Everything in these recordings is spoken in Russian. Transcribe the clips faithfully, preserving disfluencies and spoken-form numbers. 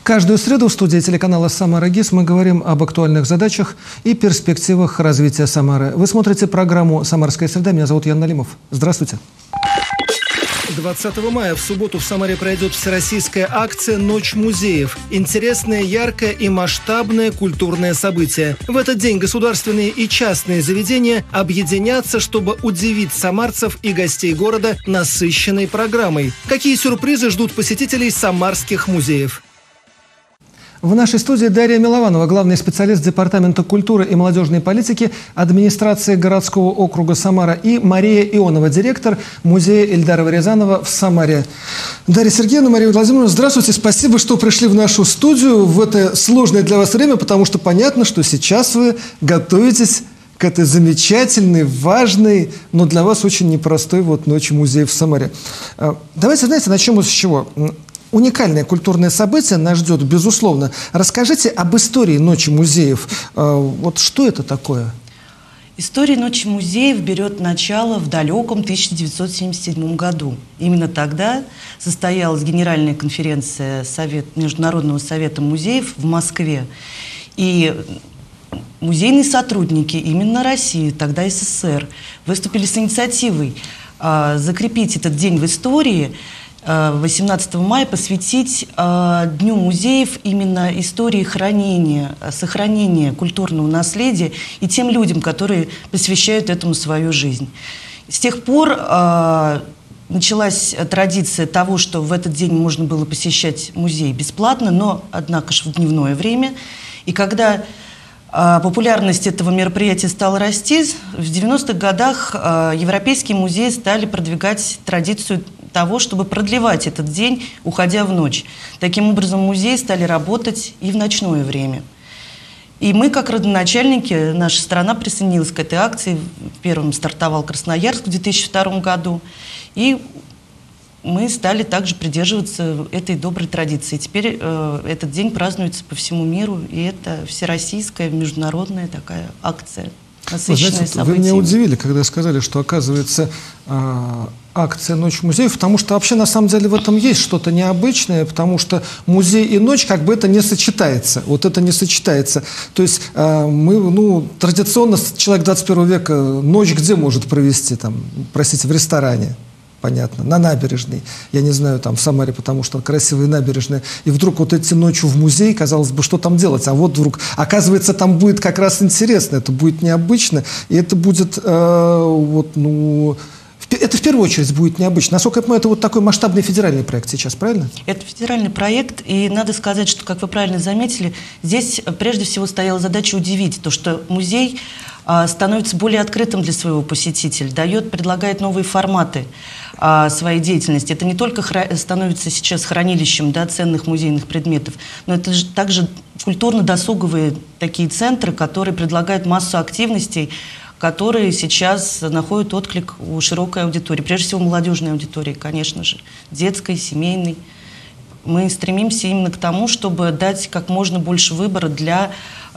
Каждую среду в студии телеканала «Самара ГИС» мы говорим об актуальных задачах и перспективах развития Самары. Вы смотрите программу «Самарская среда». Меня зовут Ян Налимов. Здравствуйте. двадцатого мая в субботу в Самаре пройдет всероссийская акция «Ночь музеев». Интересное, яркое и масштабное культурное событие. В этот день государственные и частные заведения объединятся, чтобы удивить самарцев и гостей города насыщенной программой. Какие сюрпризы ждут посетителей самарских музеев? В нашей студии Дарья Милованова, главный специалист Департамента культуры и молодежной политики администрации городского округа Самара, и Мария Ионова, директор музея Ильдара Рязанова в Самаре. Дарья Сергеевна, Мария Владимировна, здравствуйте. Спасибо, что пришли в нашу студию в это сложное для вас время, потому что понятно, что сейчас вы готовитесь к этой замечательной, важной, но для вас очень непростой вот ночи музеев в Самаре. Давайте, знаете, начнем с чего? Уникальное культурное событие нас ждет, безусловно. Расскажите об истории Ночи музеев. Вот что это такое? История Ночи музеев берет начало в далеком тысяча девятьсот семьдесят седьмом году. Именно тогда состоялась Генеральная конференция Совет, Международного совета музеев в Москве. И музейные сотрудники именно России, тогда СССР, выступили с инициативой э, закрепить этот день в истории, восемнадцатого мая посвятить э, Дню музеев именно истории хранения, сохранения культурного наследия и тем людям, которые посвящают этому свою жизнь. С тех пор э, началась традиция того, что в этот день можно было посещать музей бесплатно, но, однако же, в дневное время. И когда э, популярность этого мероприятия стала расти, в девяностых годах э, европейские музеи стали продвигать традицию того, чтобы продлевать этот день, уходя в ночь. Таким образом, музеи стали работать и в ночное время. И мы, как родоначальники, наша страна присоединилась к этой акции. Первым стартовал Красноярск в две тысячи втором году. И мы стали также придерживаться этой доброй традиции. Теперь э, этот день празднуется по всему миру, и это всероссийская, международная такая акция. Вы знаете, вы меня удивили, когда сказали, что, оказывается, э, акция «Ночь музеев», потому что вообще на самом деле в этом есть что-то необычное, потому что музей и ночь, как бы это не сочетается. Вот это не сочетается. То есть э, мы, ну, традиционно человек двадцать первого века ночь где может провести? Там, простите, в ресторане. Понятно, на набережной, я не знаю, там в Самаре, потому что красивые набережные, и вдруг вот идти ночью в музей, казалось бы, что там делать, а вот вдруг, оказывается, там будет как раз интересно, это будет необычно, и это будет, э, вот, ну, это в первую очередь будет необычно. Насколько я понимаю, это вот такой масштабный федеральный проект сейчас, правильно? Это федеральный проект, и надо сказать, что, как вы правильно заметили, здесь прежде всего стояла задача удивить, то, что музей а, становится более открытым для своего посетителя, дает, предлагает новые форматы а, своей деятельности. Это не только хра- становится сейчас хранилищем, да, ценных музейных предметов, но это же также культурно-досуговые такие центры, которые предлагают массу активностей, которые сейчас находят отклик у широкой аудитории, прежде всего молодежной аудитории, конечно же, детской, семейной. Мы стремимся именно к тому, чтобы дать как можно больше выбора для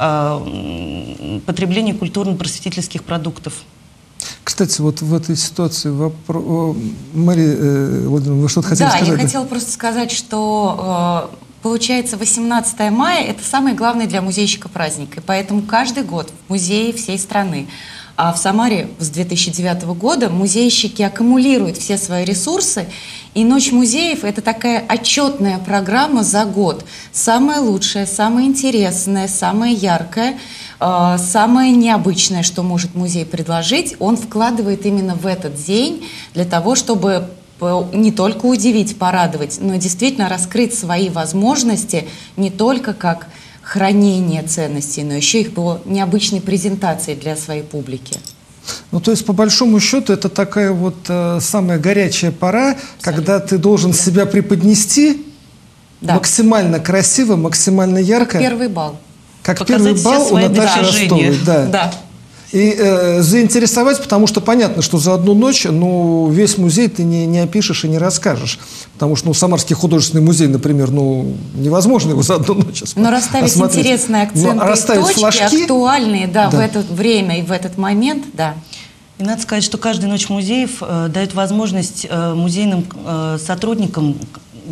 э, потребления культурно-просветительских продуктов. Кстати, вот в этой ситуации вопрос... Мария э, Владимировна, вы что-то хотели да, сказать? Да, я хотела просто сказать, что... Э, Получается, восемнадцатое мая – это самый главный для музейщика праздник. И поэтому каждый год в музее всей страны, а в Самаре с две тысячи девятого года музейщики аккумулируют все свои ресурсы. И «Ночь музеев» – это такая отчетная программа за год. Самая лучшая, самая интересная, самая яркая, э, самое необычное, что может музей предложить, он вкладывает именно в этот день для того, чтобы не только удивить, порадовать, но действительно раскрыть свои возможности не только как хранение ценностей, но еще их по необычной презентации для своей публики. Ну, то есть, по большому счету, это такая вот э, самая горячая пора, абсолютно, когда ты должен да. себя преподнести да. максимально красиво, максимально ярко. Как первый бал. Как Показать первый бал у Наташи Ростовой. Да. Да. И э, заинтересовать, потому что понятно, что за одну ночь, ну, весь музей ты не, не опишешь и не расскажешь. Потому что, ну, Самарский художественный музей, например, ну, невозможно его за одну ночь осмотреть. Но расставить осмотреть. интересные акценты, но расставить и точки, флажки, актуальные, да, да, в это время и в этот момент, да. И надо сказать, что каждая ночь музеев э, дает возможность э, музейным э, сотрудникам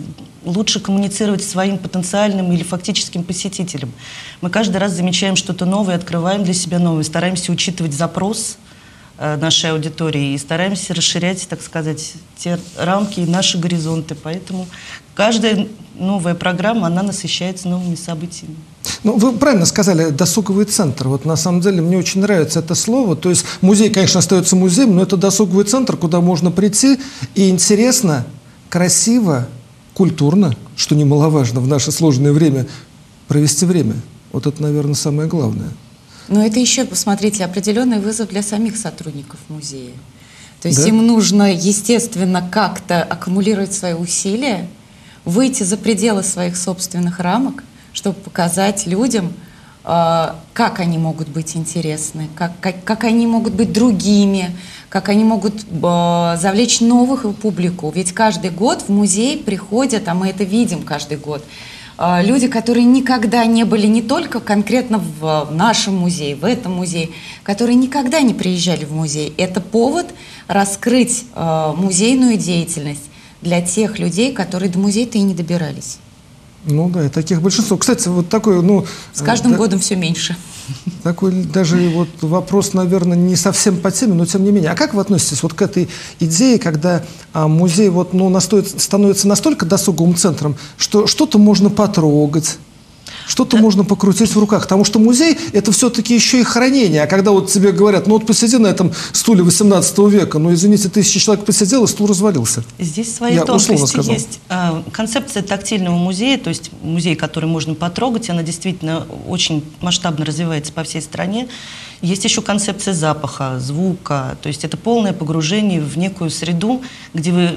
лучше коммуницировать с своим потенциальным или фактическим посетителем. Мы каждый раз замечаем что-то новое, открываем для себя новое, стараемся учитывать запрос э, нашей аудитории и стараемся расширять, так сказать, те рамки и наши горизонты. Поэтому каждая новая программа, она насыщается новыми событиями. Ну, вы правильно сказали, досуговый центр. Вот на самом деле мне очень нравится это слово. То есть музей, конечно, остается музеем, но это досуговый центр, куда можно прийти и интересно, красиво, культурно, что немаловажно в наше сложное время, провести время. Вот это, наверное, самое главное. Но это еще, посмотрите, определенный вызов для самих сотрудников музея. То есть да? Им нужно, естественно, как-то аккумулировать свои усилия, выйти за пределы своих собственных рамок, чтобы показать людям, э, как они могут быть интересны, как, как, как они могут быть другими, как они могут э, завлечь новых публику. Ведь каждый год в музей приходят, а мы это видим каждый год, э, люди, которые никогда не были не только конкретно в, в нашем музее, в этом музее, которые никогда не приезжали в музей. Это повод раскрыть э, музейную деятельность для тех людей, которые до музея-то и не добирались. Ну да, и таких большинство. Кстати, вот такой, ну... С каждым да, годом все меньше. Такой даже вот вопрос, наверное, не совсем по теме, но тем не менее. А как вы относитесь вот к этой идее, когда а, музей вот, ну, настоит, становится настолько досуговым центром, что что-то можно потрогать, что-то да. можно покрутить в руках? Потому что музей – это все-таки еще и хранение. А когда вот тебе говорят, ну вот посиди на этом стуле восемнадцатого века, ну извините, тысяча человек посидел, и стул развалился. Здесь свои Я тонкости есть. Концепция тактильного музея, то есть музей, который можно потрогать, она действительно очень масштабно развивается по всей стране. Есть еще концепция запаха, звука, то есть это полное погружение в некую среду, где вы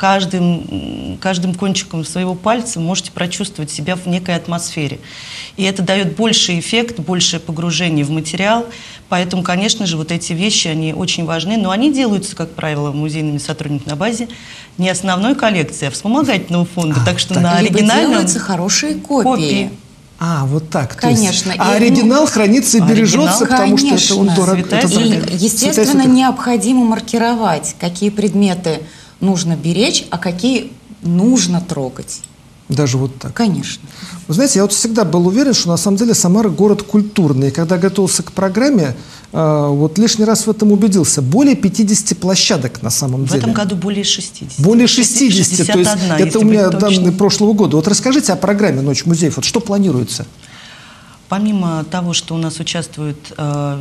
Каждым, каждым кончиком своего пальца можете прочувствовать себя в некой атмосфере. И это дает больший эффект, большее погружение в материал. Поэтому, конечно же, вот эти вещи, они очень важны. Но они делаются, как правило, музейными сотрудниками на базе не основной коллекции, а вспомогательного фонда. А, так что так. на оригинальном... делаются хорошие копии. копии. А, вот так. Конечно. Есть, а оригинал ну, хранится и бережется, потому конечно. что это он дорог. Это и, естественно, необходимо маркировать, какие предметы нужно беречь, а какие нужно трогать. Даже вот так? Конечно. Вы знаете, я вот всегда был уверен, что на самом деле Самара город культурный. И когда готовился к программе, э, вот лишний раз в этом убедился. Более пятидесяти площадок на самом в деле. В этом году более шестидесяти. Более шестидесяти. шестьдесят один, то есть это у меня данные прошлого года. Вот расскажите о программе «Ночь музеев». Вот что планируется? Помимо того, что у нас участвуют э,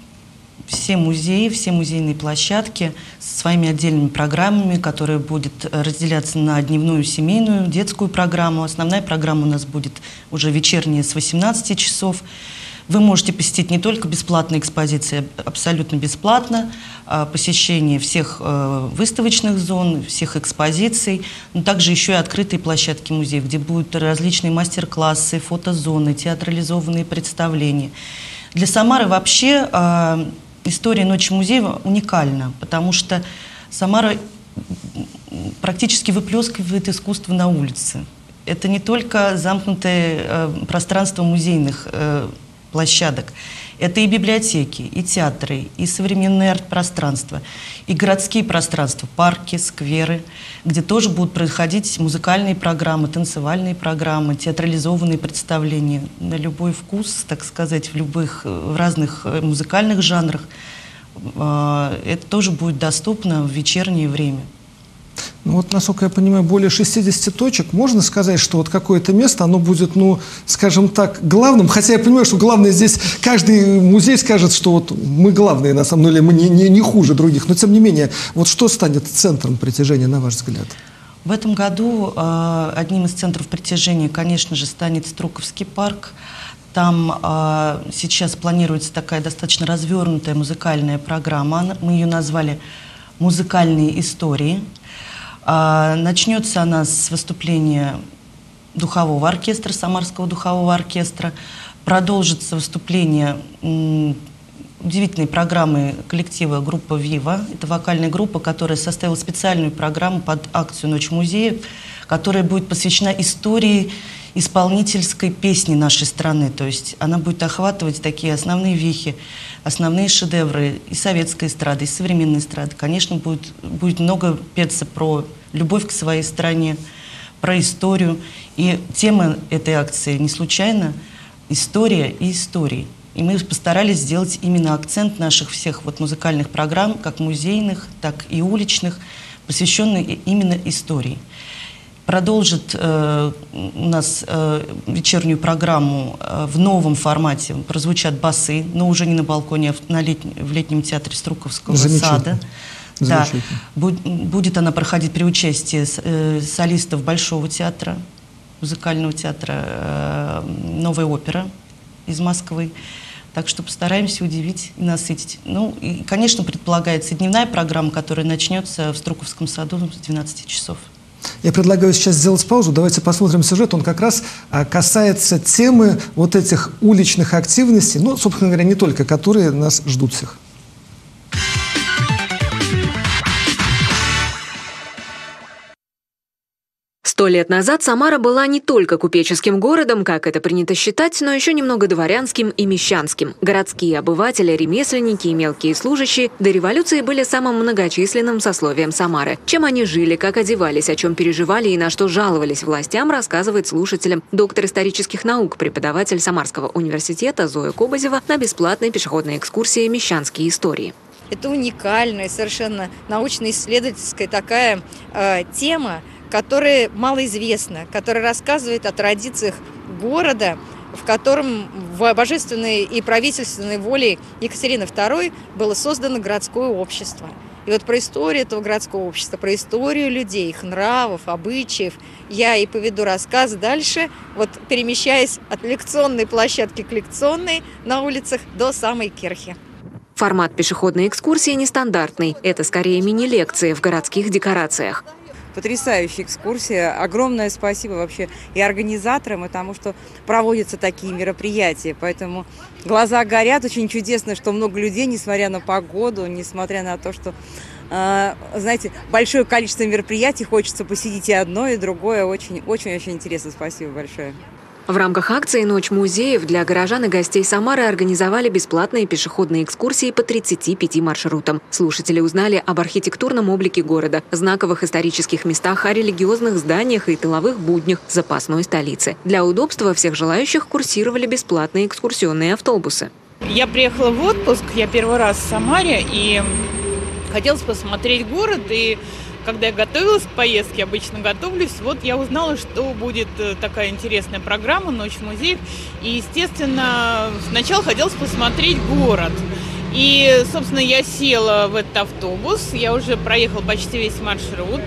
все музеи, все музейные площадки со своими отдельными программами, которые будут разделяться на дневную, семейную, детскую программу. Основная программа у нас будет уже вечерняя с восемнадцати часов. Вы можете посетить не только бесплатные экспозиции, абсолютно бесплатно, посещение всех выставочных зон, всех экспозиций, но также еще и открытые площадки музеев, где будут различные мастер-классы, фотозоны, театрализованные представления. Для Самары вообще история «Ночи музея» уникальна, потому что Самара практически выплескивает искусство на улице. Это не только замкнутое э, пространство музейных э, площадок. Это и библиотеки, и театры, и современное арт-пространство, и городские пространства, парки, скверы, где тоже будут происходить музыкальные программы, танцевальные программы, театрализованные представления на любой вкус, так сказать, в любых, в разных музыкальных жанрах. Это тоже будет доступно в вечернее время. Ну вот, насколько я понимаю, более шестидесяти точек. Можно сказать, что вот какое-то место, оно будет, ну, скажем так, главным. Хотя я понимаю, что главное здесь, каждый музей скажет, что вот мы главные, на самом деле, мы не, не, не хуже других. Но, тем не менее, вот что станет центром притяжения, на ваш взгляд? В этом году э, одним из центров притяжения, конечно же, станет Струковский парк. Там э, сейчас планируется такая достаточно развернутая музыкальная программа. Мы ее назвали «Музыкальные истории». Начнется она с выступления духового оркестра, Самарского духового оркестра. Продолжится выступление удивительной программы коллектива группа «Вива». Это вокальная группа, которая составила специальную программу под акцию «Ночь музеев», которая будет посвящена истории исполнительской песни нашей страны. То есть она будет охватывать такие основные вехи, основные шедевры и советской эстрады, и современной эстрады. Конечно, будет, будет много петься про любовь к своей стране, про историю. И тема этой акции не случайно «История и истории». И мы постарались сделать именно акцент наших всех вот музыкальных программ, как музейных, так и уличных, посвященных именно истории. Продолжит э, у нас э, вечернюю программу э, в новом формате. Прозвучат басы, но уже не на балконе, а на лет... в летнем театре Струковского сада. Да. Будет она проходить при участии э, солистов Большого театра, музыкального театра э, «Новая опера» из Москвы. Так что постараемся удивить и насытить. Ну, и, конечно, предполагается дневная программа, которая начнется в Струковском саду с двенадцати часов. Я предлагаю сейчас сделать паузу. Давайте посмотрим сюжет. Он как раз касается темы вот этих уличных активностей, ну, собственно говоря, не только, которые нас ждут всех. Сто лет назад Самара была не только купеческим городом, как это принято считать, но еще немного дворянским и мещанским. Городские обыватели, ремесленники и мелкие служащие до революции были самым многочисленным сословием Самары. Чем они жили, как одевались, о чем переживали и на что жаловались властям, рассказывает слушателям доктор исторических наук, преподаватель Самарского университета Зоя Кобызева на бесплатной пешеходной экскурсии «Мещанские истории». Это уникальная, совершенно научно-исследовательская такая э, тема, которая малоизвестна, которая рассказывает о традициях города, в котором божественной и правительственной волей Екатерины второй было создано городское общество. И вот про историю этого городского общества, про историю людей, их нравов, обычаев я и поведу рассказ дальше, вот перемещаясь от лекционной площадки к лекционной на улицах до самой Кирхи. Формат пешеходной экскурсии нестандартный. Это скорее мини-лекции в городских декорациях. Потрясающая экскурсия. Огромное спасибо вообще и организаторам, и тому, что проводятся такие мероприятия. Поэтому глаза горят. Очень чудесно, что много людей, несмотря на погоду, несмотря на то, что, э, знаете, большое количество мероприятий, хочется посетить и одно, и другое. Очень-очень-очень интересно. Спасибо большое. В рамках акции «Ночь музеев» для горожан и гостей Самары организовали бесплатные пешеходные экскурсии по тридцати пяти маршрутам. Слушатели узнали об архитектурном облике города, знаковых исторических местах, о религиозных зданиях и тыловых буднях запасной столицы. Для удобства всех желающих курсировали бесплатные экскурсионные автобусы. Я приехала в отпуск, я первый раз в Самаре, и хотелось посмотреть город, и когда я готовилась к поездке, обычно готовлюсь, вот я узнала, что будет такая интересная программа «Ночь музеев». И, естественно, сначала хотелось посмотреть город. И, собственно, я села в этот автобус, я уже проехала почти весь маршрут.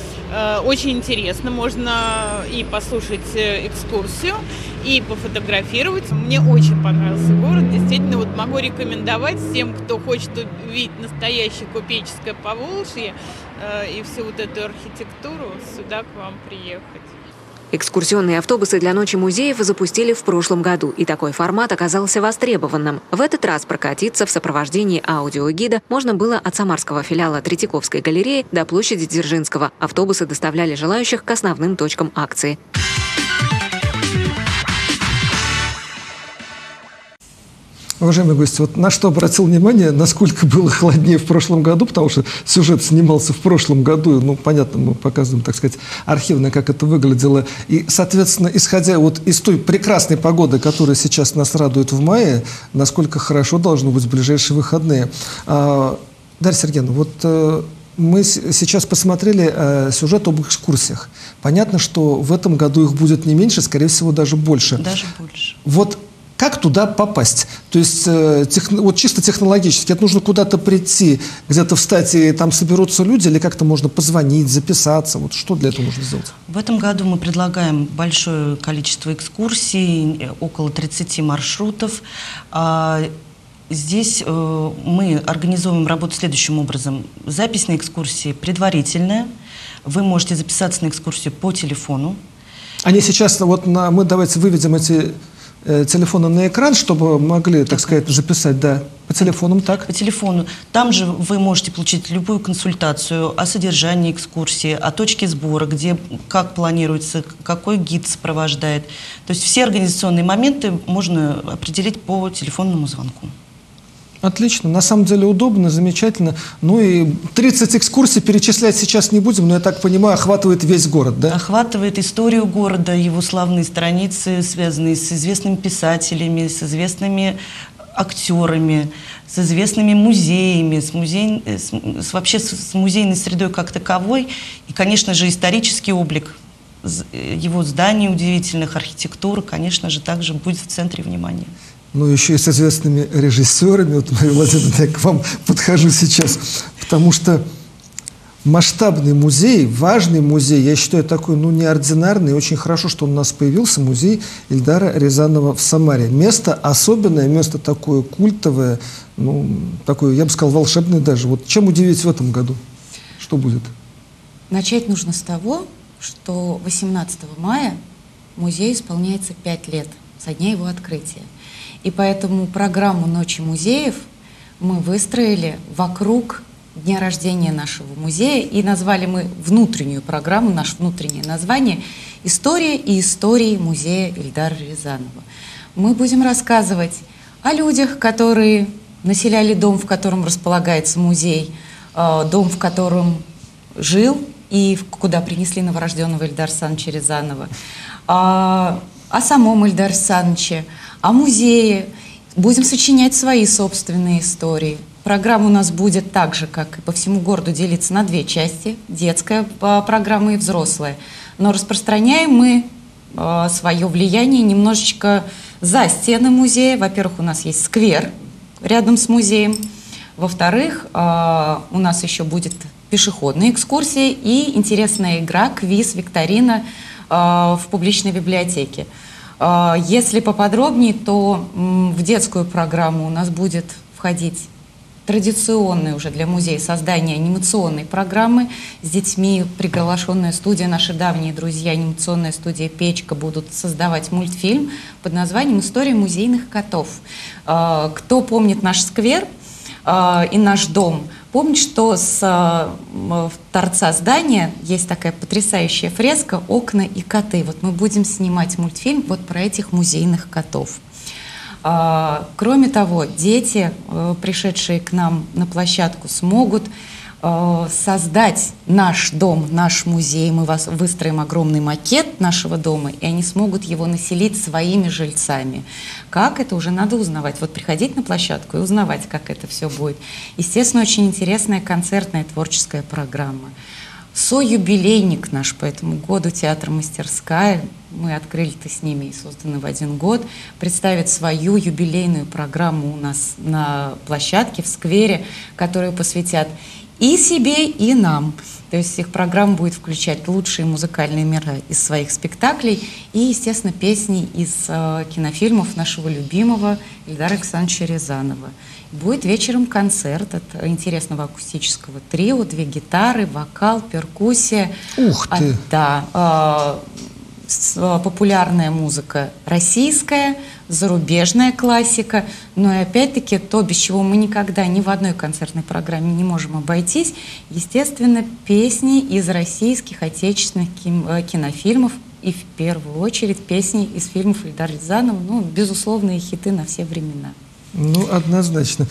Очень интересно, можно и послушать экскурсию, и пофотографировать. Мне очень понравился город, действительно, вот могу рекомендовать всем, кто хочет увидеть настоящее купеческое Поволжье и всю вот эту архитектуру, сюда к вам приехать. Экскурсионные автобусы для «Ночи музеев» запустили в прошлом году, и такой формат оказался востребованным. В этот раз прокатиться в сопровождении аудиогида можно было от самарского филиала Третьяковской галереи до площади Дзержинского. Автобусы доставляли желающих к основным точкам акции. Уважаемые гости, вот на что обратил внимание, насколько было холоднее в прошлом году, потому что сюжет снимался в прошлом году, ну, понятно, мы показываем, так сказать, архивно, как это выглядело. И, соответственно, исходя вот из той прекрасной погоды, которая сейчас нас радует в мае, насколько хорошо должно быть в ближайшие выходные. А, Дарья Сергеевна, вот э, мы сейчас посмотрели э, сюжет об экскурсиях. Понятно, что в этом году их будет не меньше, скорее всего, даже больше. Даже больше. Вот как туда попасть? То есть э, тех, вот чисто технологически, это нужно куда-то прийти, где-то встать, и там соберутся люди, или как-то можно позвонить, записаться? Вот что для этого нужно сделать? В этом году мы предлагаем большое количество экскурсий, около тридцати маршрутов. А здесь э, мы организовываем работу следующим образом. Запись на экскурсии предварительная. Вы можете записаться на экскурсию по телефону. Они сейчас, вот на, мы давайте выведем эти телефона на экран, чтобы могли, так сказать, записать, да, по телефонам, так? По телефону. Там же вы можете получить любую консультацию о содержании экскурсии, о точке сбора, где, как планируется, какой гид сопровождает. То есть все организационные моменты можно определить по телефонному звонку. Отлично. На самом деле удобно, замечательно. Ну и тридцать экскурсий перечислять сейчас не будем, но, я так понимаю, охватывает весь город, да? Охватывает историю города, его славные страницы, связанные с известными писателями, с известными актерами, с известными музеями, с, музей, с, с, вообще с, с музейной средой как таковой. И, конечно же, исторический облик его зданий удивительных, архитектуры, конечно же, также будет в центре внимания. Ну, еще и с известными режиссерами. Вот, Мария Владимировна, я к вам подхожу сейчас, потому что масштабный музей, важный музей, я считаю, такой, ну, неординарный. Очень хорошо, что он у нас появился, музей Ильдара Рязанова в Самаре. Место особенное, место такое культовое, ну, такое, я бы сказал, волшебное даже. Вот чем удивить в этом году? Что будет? Начать нужно с того, что восемнадцатого мая музею исполняется пять лет со дня его открытия. И поэтому программу «Ночи музеев» мы выстроили вокруг дня рождения нашего музея, и назвали мы внутреннюю программу, наше внутреннее название «История и истории музея Ильдара Рязанова». Мы будем рассказывать о людях, которые населяли дом, в котором располагается музей, дом, в котором жил и куда принесли новорожденного Ильдара Александровича Рязанова, о самом Ильдаре Александровиче, о музее. Будем сочинять свои собственные истории. Программа у нас будет так же, как и по всему городу, делиться на две части. Детская программа и взрослая. Но распространяем мы э, свое влияние немножечко за стены музея. Во-первых, у нас есть сквер рядом с музеем. Во-вторых, э, у нас еще будет пешеходная экскурсия и интересная игра, квиз, викторина э, в публичной библиотеке. Если поподробнее, то в детскую программу у нас будет входить традиционное уже для музея создание анимационной программы с детьми. Приглашенная студия, наши давние друзья, анимационная студия «Печка» будут создавать мультфильм под названием «История музейных котов». Кто помнит наш сквер и наш дом, помнит, что с торца здания есть такая потрясающая фреска «Окна и коты». Вот мы будем снимать мультфильм вот про этих музейных котов. Кроме того, дети, пришедшие к нам на площадку, смогут создать наш дом, наш музей. Мы вас выстроим огромный макет нашего дома, и они смогут его населить своими жильцами. Как это, уже надо узнавать. Вот приходить на площадку и узнавать, как это все будет. Естественно, очень интересная концертная творческая программа. Союбилейник наш по этому году, театр «Мастерская», мы открыли-то с ними и созданы в один год, представит свою юбилейную программу у нас на площадке в сквере, которую посвятят и себе, и нам. То есть их программа будет включать лучшие музыкальные номера из своих спектаклей и, естественно, песни из э, кинофильмов нашего любимого Ильдара Александровича Рязанова. Будет вечером концерт от интересного акустического трио, две гитары, вокал, перкуссия. Ух ты! А, да, э, с, э, популярная музыка российская, зарубежная классика, но и опять-таки то, без чего мы никогда ни в одной концертной программе не можем обойтись, естественно, песни из российских, отечественных кинофильмов и в первую очередь песни из фильмов Ильдара Рязанова, ну, безусловные хиты на все времена. Ну, однозначно.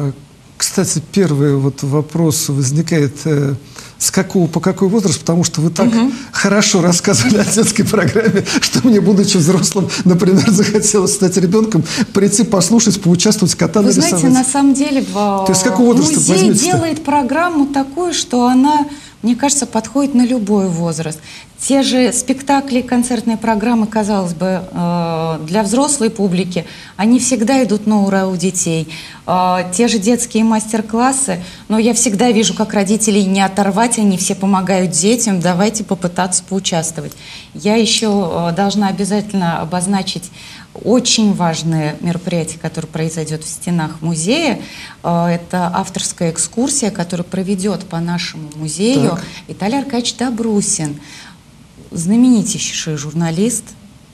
Кстати, первый вот вопрос возникает, э, с какого по какой возраст, потому что вы так угу. хорошо рассказывали о детской программе, что мне, будучи взрослым, например, захотелось стать ребенком, прийти, послушать, поучаствовать, кота Вы нарисовать. знаете, на самом деле в То есть, с какого возраста музей возьмете-то? делает программу такую, что она, мне кажется, подходит на любой возраст. Те же спектакли, концертные программы, казалось бы, для взрослой публики, они всегда идут на ура у детей. Те же детские мастер-классы, но я всегда вижу, как родителей не оторвать, они все помогают детям, давайте попытаться поучаствовать. Я еще должна обязательно обозначить очень важное мероприятие, которое произойдет в стенах музея. Это авторская экскурсия, которую проведет по нашему музею так. Виталий Аркадьевич Добрусин, знаменитейший журналист,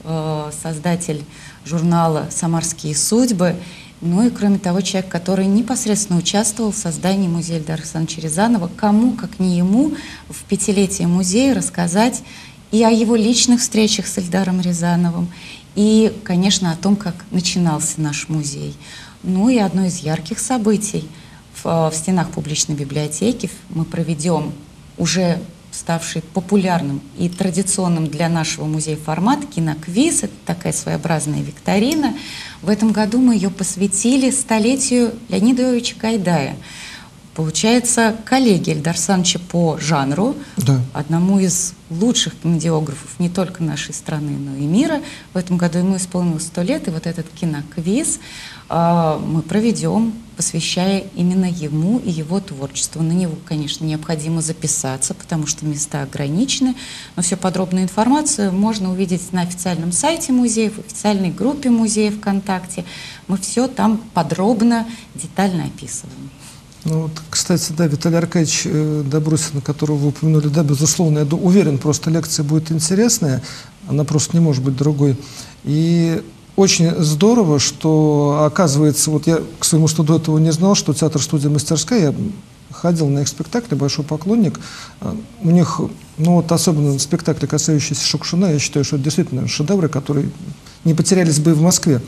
создатель журнала «Самарские судьбы». Ну и, кроме того, человек, который непосредственно участвовал в создании музея Ильдара Александровича Рязанова. Кому, как не ему, в пятилетие музея рассказать и о его личных встречах с Ильдаром Рязановым, и, конечно, о том, как начинался наш музей. Ну и одно из ярких событий в, в стенах публичной библиотеки мы проведем уже ставший популярным и традиционным для нашего музея формат киноквиз. Это такая своеобразная викторина. В этом году мы ее посвятили столетию Леонида Иовича Гайдая. Получается, коллеги Эльдара Саныча по жанру, да. Одному из лучших комедиографов не только нашей страны, но и мира. В этом году ему исполнилось сто лет, и вот этот киноквиз э, мы проведем, посвящая именно ему и его творчеству. На него, конечно, необходимо записаться, потому что места ограничены, но всю подробную информацию можно увидеть на официальном сайте музея, в официальной группе музея ВКонтакте. Мы все там подробно, детально описываем. Ну, вот, кстати, да, Виталий Аркадьевич э, Добросин, которого вы упомянули, да, безусловно, я уверен, просто лекция будет интересная, она просто не может быть другой. И очень здорово, что, оказывается, вот я к своему студу этого не знал, что театр-студия «Мастерская», я ходил на их спектакли, большой поклонник, у них, ну вот особенно спектакли, касающиеся Шукшина, я считаю, что это действительно шедевры, которые не потерялись бы и в Москве.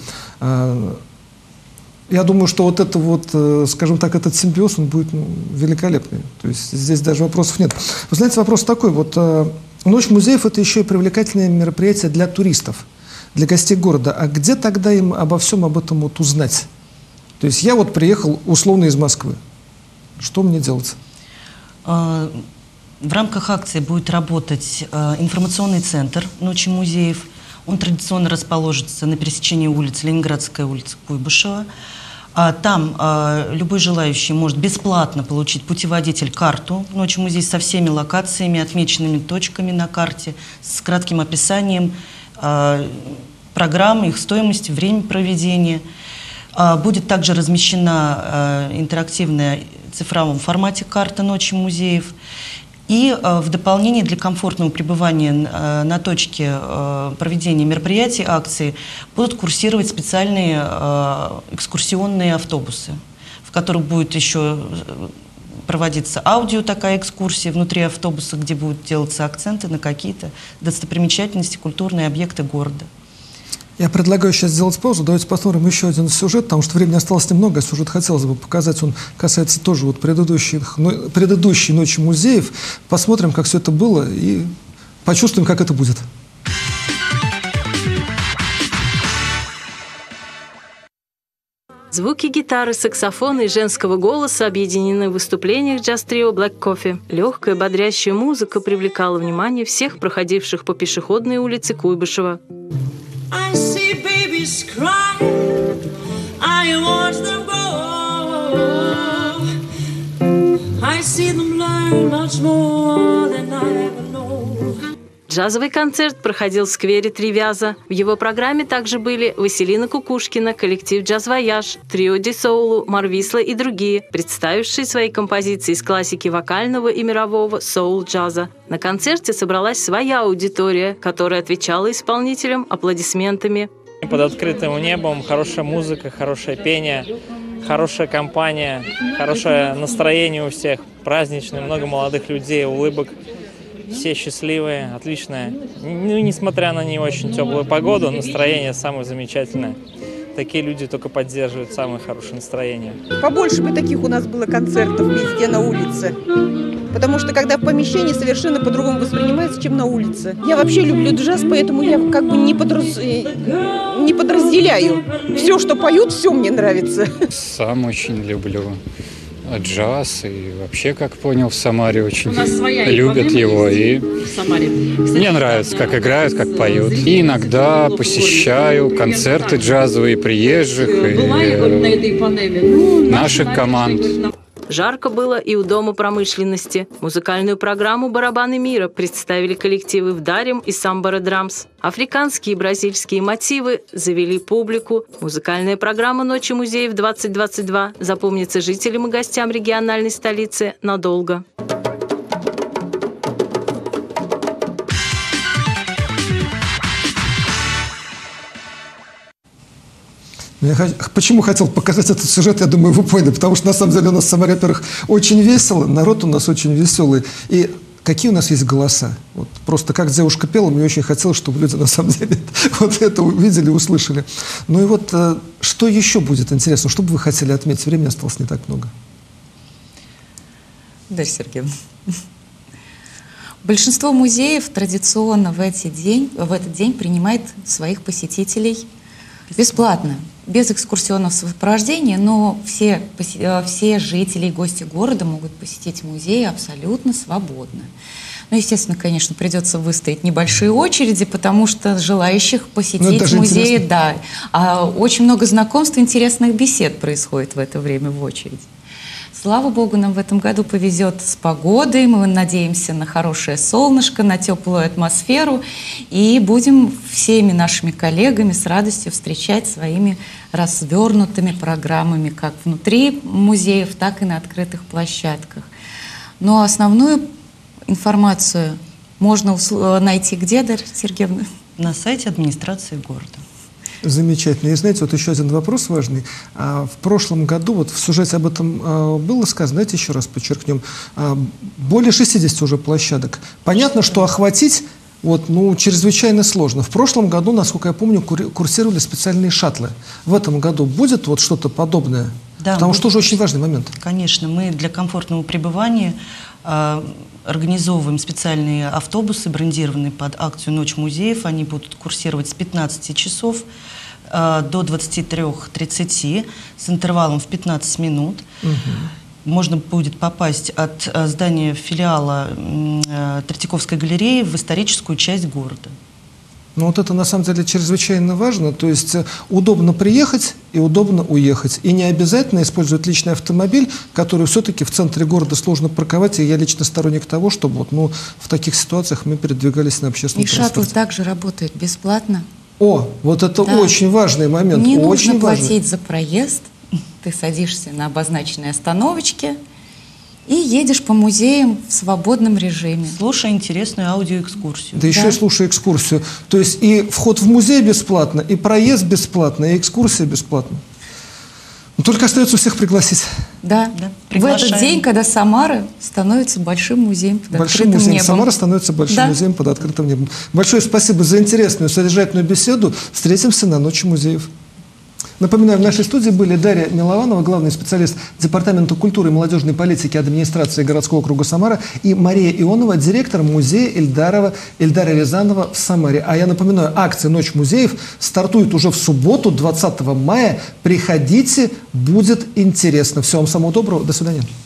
Я думаю, что вот это вот, скажем так, этот симбиоз, он будет ну, великолепный. То есть здесь даже вопросов нет. Вы знаете, вопрос такой, вот Ночь музеев — это еще и привлекательное мероприятие для туристов, для гостей города. А где тогда им обо всем об этом вот узнать? То есть я вот приехал условно из Москвы. Что мне делать? В рамках акции будет работать информационный центр Ночи музеев. Он традиционно расположится на пересечении улиц Ленинградская, улица Куйбышева. Там любой желающий может бесплатно получить путеводитель, карту Ночи музея со всеми локациями, отмеченными точками на карте, с кратким описанием программ, их стоимости, время проведения. Будет также размещена интерактивная в цифровом формате карта Ночи музеев. И в дополнение для комфортного пребывания на точке проведения мероприятий, акций, будут курсировать специальные экскурсионные автобусы, в которых будет еще проводиться аудио, такая экскурсия внутри автобуса, где будут делаться акценты на какие-то достопримечательности, культурные объекты города. Я предлагаю сейчас сделать паузу. Давайте посмотрим еще один сюжет, потому что времени осталось немного. Сюжет хотелось бы показать. Он касается тоже вот предыдущих, предыдущей Ночи музеев. Посмотрим, как все это было, и почувствуем, как это будет. Звуки гитары, саксофона и женского голоса объединены в выступлениях джаз-трио Black Coffee. Легкая, бодрящая музыка привлекала внимание всех проходивших по пешеходной улице Куйбышева. I see babies cry, I watch them grow, I see them learn much more than I ever know. Джазовый концерт проходил в сквере Три Вяза. В его программе также были Василина Кукушкина, коллектив «Джаз Вояж», трио Ди Соулу, Марвисла и другие, представившие свои композиции из классики вокального и мирового соул-джаза. На концерте собралась своя аудитория, которая отвечала исполнителям аплодисментами. Под открытым небом хорошая музыка, хорошее пение, хорошая компания, хорошее настроение у всех, праздничное, много молодых людей, улыбок. Все счастливые, отличное. Ну, несмотря на не очень теплую погоду, настроение самое замечательное. Такие люди только поддерживают самое хорошее настроение. Побольше бы таких у нас было концертов везде на улице. Потому что когда в помещении совершенно по-другому воспринимается, чем на улице. Я вообще люблю джаз, поэтому я как бы не, подраз... не подразделяю. Все, что поют, все мне нравится. Сам очень люблю джаз, и вообще, как понял, в Самаре очень любят его, и мне нравится, как играют, как поют. И иногда посещаю концерты джазовые приезжих и наших команд. Жарко было и у Дома промышленности. Музыкальную программу «Барабаны мира» представили коллективы «Вдарим» и «Самбара Драмс». Африканские и бразильские мотивы завели публику. Музыкальная программа «Ночи музеев двадцать двадцать два» запомнится жителям и гостям региональной столицы надолго. Я почему хотел показать этот сюжет, я думаю, вы поняли, потому что на самом деле у нас в Самаре, во-первых, очень весело, народ у нас очень веселый, и какие у нас есть голоса. Вот просто как девушка пела, мне очень хотелось, чтобы люди на самом деле вот это увидели, услышали. Ну и вот Что еще будет интересно? Что бы вы хотели отметить? Времени осталось не так много. Дарья Сергеевна. Большинство музеев традиционно в, эти день, в этот день принимает своих посетителей бесплатно, без экскурсионного сопровождения, но все, все жители и гости города могут посетить музей абсолютно свободно. Ну, естественно, конечно, придется выстоять небольшие очереди, потому что желающих посетить музей, да, а очень много знакомств, интересных бесед происходит в это время в очереди. Слава Богу, нам в этом году повезет с погодой, мы надеемся на хорошее солнышко, на теплую атмосферу, и будем всеми нашими коллегами с радостью встречать своими развернутыми программами, как внутри музеев, так и на открытых площадках. Но основную информацию можно найти где, Дарья Сергеевна? На сайте администрации города. Замечательно. И знаете, вот еще один вопрос важный. А, в прошлом году, вот в сюжете об этом а, было сказано, давайте еще раз подчеркнем, а, более шестидесяти уже площадок. Понятно, что охватить вот, ну, чрезвычайно сложно. В прошлом году, насколько я помню, курсировали специальные шаттлы. В этом году будет вот что-то подобное? Да, потому будет, что уже очень важный момент. Конечно, мы для комфортного пребывания э, организовываем специальные автобусы, брендированные под акцию «Ночь музеев». Они будут курсировать с пятнадцати часов э, до двадцати трёх тридцати с интервалом в пятнадцать минут. Угу. Можно будет попасть от э, здания филиала э, Третьяковской галереи в историческую часть города. Ну вот это на самом деле чрезвычайно важно, то есть удобно приехать и удобно уехать. И не обязательно использовать личный автомобиль, который все-таки в центре города сложно парковать, и я лично сторонник того, чтобы вот, ну, в таких ситуациях мы передвигались на общественном транспорте. И шаттл также работает бесплатно. О, вот это да. очень важный момент. Не очень нужно важный. платить за проезд, ты садишься на обозначенной остановочке и едешь по музеям в свободном режиме. Слушай интересную аудиоэкскурсию. Да, да еще и слушай экскурсию. То есть и вход в музей бесплатно, и проезд бесплатно, и экскурсия бесплатно. Но только остается всех пригласить. Да, да. В этот день, когда Самара становится большим музеем под большим открытым музеем. небом. Самара становится большим да. музеем под открытым небом. Большое спасибо за интересную, содержательную беседу. Встретимся на Ночи музеев. Напоминаю, в нашей студии были Дарья Милованова, главный специалист Департамента культуры и молодежной политики администрации городского округа Самара, и Мария Ионова, директор музея Ильдарова, Ильдара Рязанова в Самаре. А я напоминаю, акция «Ночь музеев» стартует уже в субботу, двадцатого мая. Приходите, будет интересно. Всего вам самого доброго. До свидания.